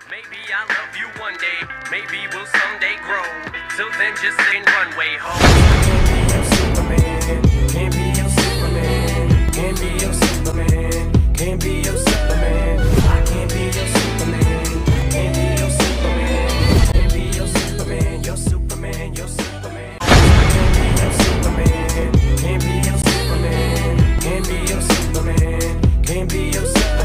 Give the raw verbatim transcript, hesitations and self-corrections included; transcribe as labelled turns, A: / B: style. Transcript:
A: Maybe I'll love you one day, maybe we'll someday grow. Till then, just sing runway home. Can't be your Superman, can't be your Superman, can't be your Superman, I can't be your Superman, can't be your Superman, can't be your Superman, your Superman, your Superman. Can't be your Superman, can't be your Superman, can't be your Superman, can't be your Superman.